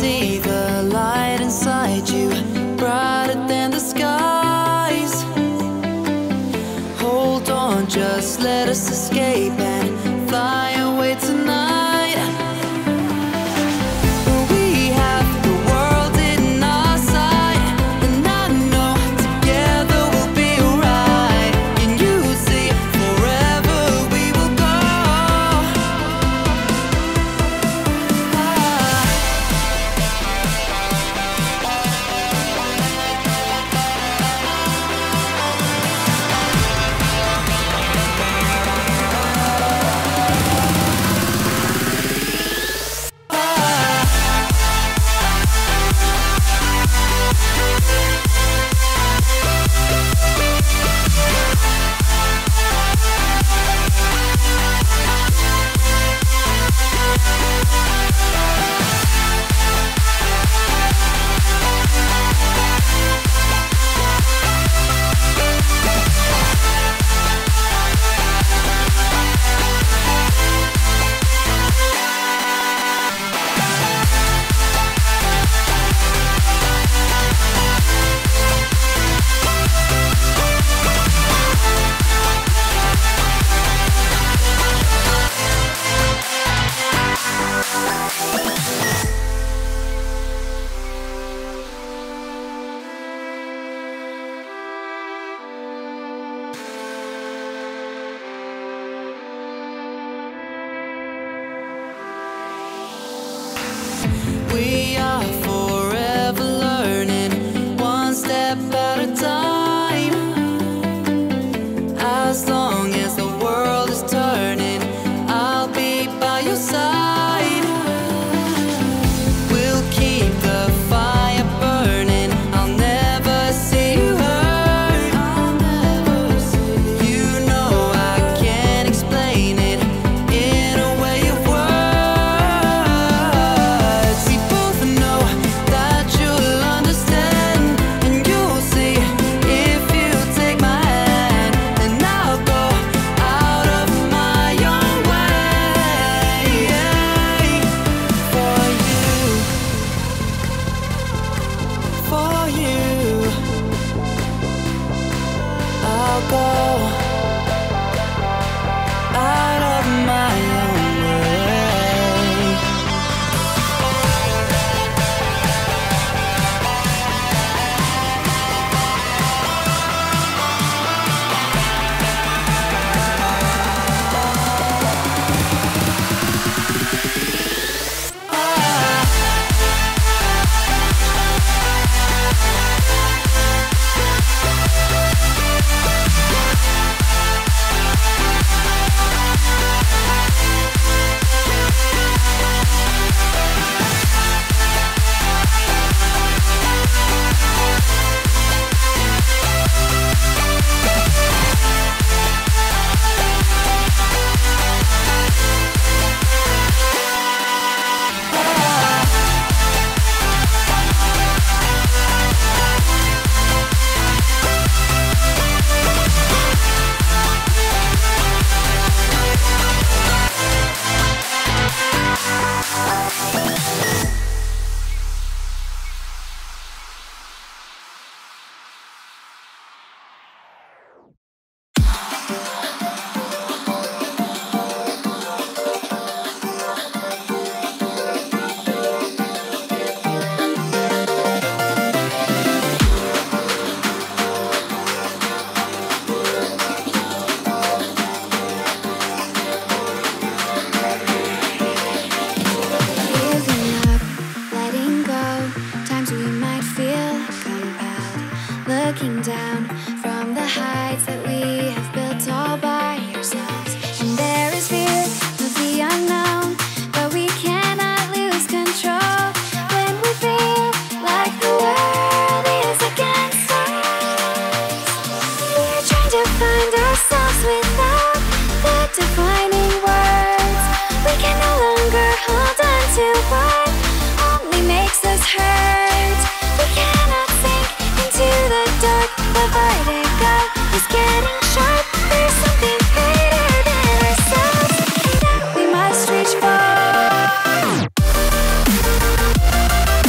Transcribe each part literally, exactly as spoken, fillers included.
see the light inside you, brighter than the skies. Hold on, just let us escape and fly away tonight. We are forever learning, one step at a time. As long as the world is turning, I'll be by your side. We'll keep the fire burning, I'll never see you hurt. You know I can't explain it in a way of words. We both know that you'll understand, and you'll see if you take my hand, and I'll go out of my own way for you, for you. I'll go out of my own way. Giving up, letting go. Times we might feel compelled, looking down from the heights that we have built all by ourselves. And there is fear of the unknown, but we cannot lose control when we feel like the world is against us. We're trying to find ourselves without the defining words. We can no longer hold on to what only makes us hurt. We cannot sink into the dark. The vertigo is getting sharp. There's something greater than ourselves that we must reach for.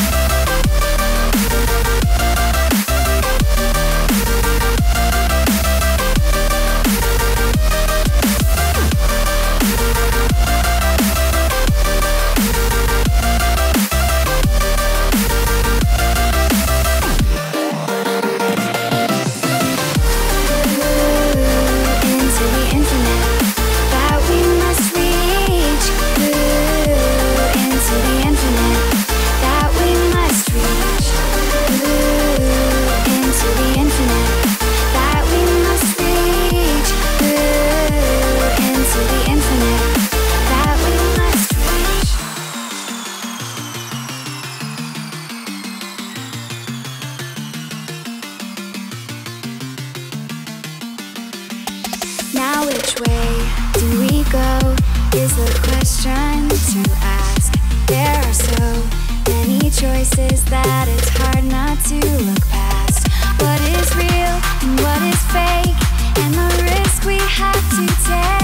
to ask. There are so many choices that it's hard not to look past. What is real and what is fake, and the risk we have to take.